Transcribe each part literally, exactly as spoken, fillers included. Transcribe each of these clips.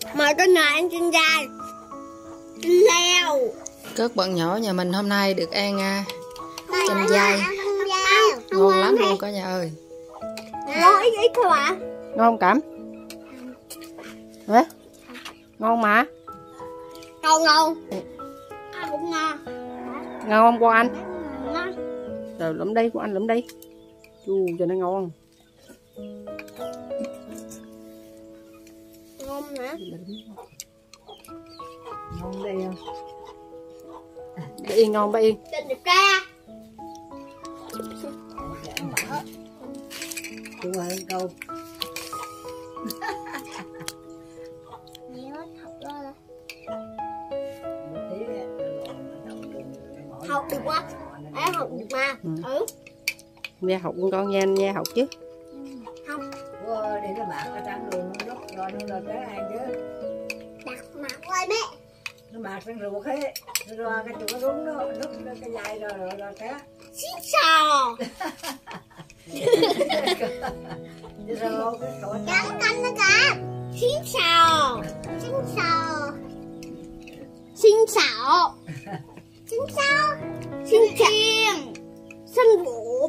Mời cả nhà ăn chân dài, chân leo. Cớt bận nhỏ nhà mình hôm nay được ăn à, chân dai ngon lắm luôn cả nhà ơi. Ngon ít ít thôi ạ. Ngon không Cẩm? Hả? Ngon mà. Ngon ngon. Ăn cũng ngon. Ngon không con anh? Ngon. Rồi lụm đi, con anh lụm đi. Chu cho nó ngon. Ngon hả? Ngon đây không? Bà Yên ngon bà Yên. Trên đẹp ra. Chú ơi câu. Học được quá. Em học được mà. Ừ. Ừ. Nghe học con nghe nghe học chứ. Học. Wow, để nó bạc ở trong luôn nó nút rồi nó rồi tới ăn chứ. Đặt mặt ơi mẹ. Nó bạc trong ruột hết. Rồi cái chỗ nó đúng nó nút cái dây rồi rồi rồi té. Xin chào. Cắn cắn nó cả. Xin chào. Xin chào. Xin chào. Xin chào. Xin chào. Xin vũ.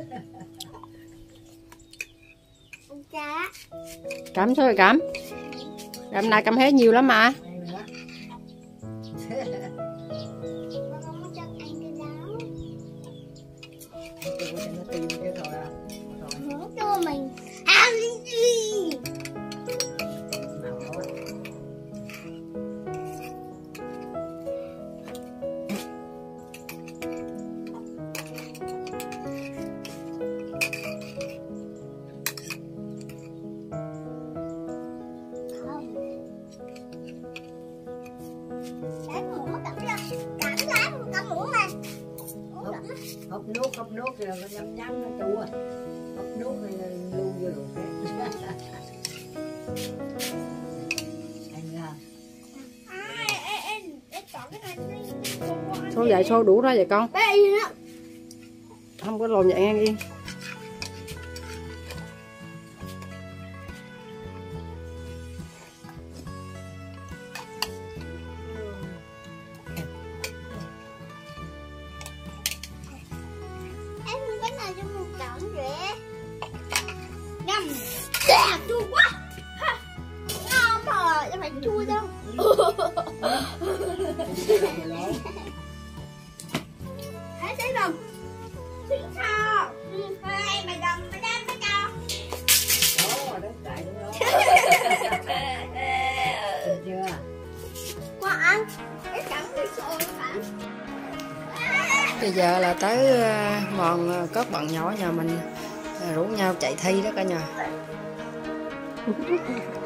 Cá. Cẩm thôi Cẩm. Cẩm nay Cẩm hết nhiều lắm mà. Cho mình ăn đi. Hộp nước, hộp nước rồi nó nhắm nhắm nó chua. Hộp nước rồi lưu vô được hết. Anh ra. Xô vậy xô đủ ra vậy con. Bé Yên á. Không có lồn vậy ăn Yên. Em không cái này cho một cọng rẻ. Ngâm. Dạ, chua quá. Ha. Ngon mà, em phải chua đâu. Hãy thấy đồng. Xin chào. Ê, mày đồng, mày đem mày cho. Đó, đất chạy đó. Được chưa? Qua ăn. Cái cọng đi sôi cả. Bây giờ là tới mòn cớt bận nhỏ nhà mình rủ nhau chạy thi đó cả nhà.